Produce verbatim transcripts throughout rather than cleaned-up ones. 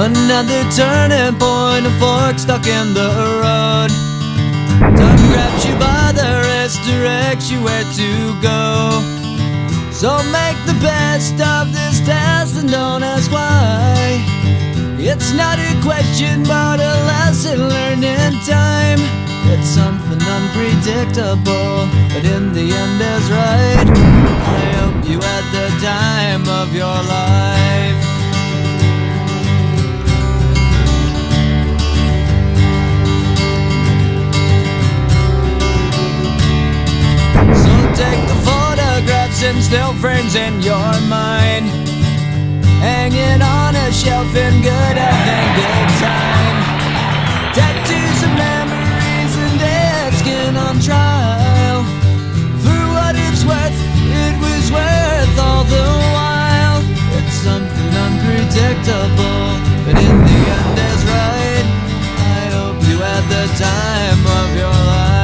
Another turning point, a fork stuck in the road. Time grabs you by the wrist, directs you where to go. So make the best of this test and don't ask why. It's not a question but a lesson learned in time. It's something unpredictable, but in the end is right. I hope you had the time of your life. Take the photographs and still frames in your mind, hanging on a shelf in good health and good time. Tattoos of memories and dead skin on trial. For what it's worth, it was worth all the while. It's something unpredictable, but in the end is right. I hope you had the time of your life.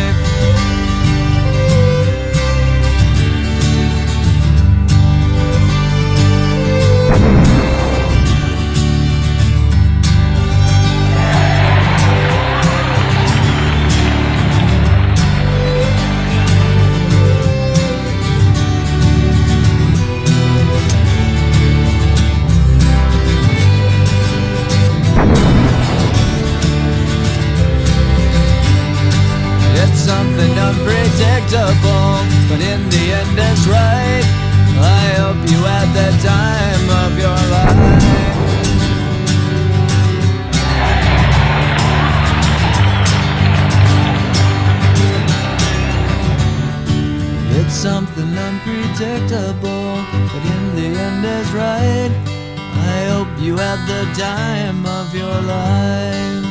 Something unpredictable, but in the end it's right. I hope you had the time of your life. It's something unpredictable, but in the end is right. I hope you had the time of your life.